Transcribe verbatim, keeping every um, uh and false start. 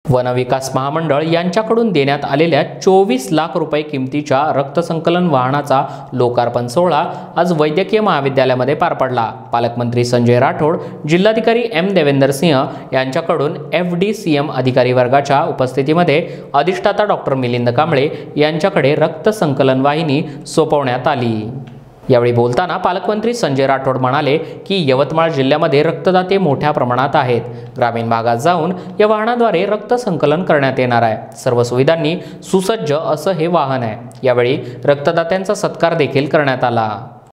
One विकास महामंडळ यांच्याकडून देण्यात आलेल्या चोवीस लाख रुपये किमतीच्या रक्तसंकलन वाहनाचा लोकार्पण सोहळा आज वैद्यकीय महाविद्यालयामध्ये पार पडला। पालकमंत्री संजय राठोड, जिल्हाधिकारी एम देवेंद्र सिंह यांच्याकडून एफ डी सी एम अधिकारी वर्गाच्या उपस्थितीमध्ये अधिष्ठाता डॉक्टर मिलिंद कांबळे यांच्याकडे रक्तसंकलन वाहिनी सोपवण्यात आली। यावेळी बोलताना पालकमंत्री संजय राठोड म्हणाले की यवतमाळ जिल्ह्यामध्ये रक्तदाते मोठ्या प्रमाणात आहेत। ग्रामीण भागात जाऊन या वाहनाद्वारे रक्त संकलन करण्यात येणार आहे। सर्व सुविधांनी सुसज्ज असं हे वाहन आहे। यावेळी रक्तदात्यांचा सत्कार देखील करण्यात आला।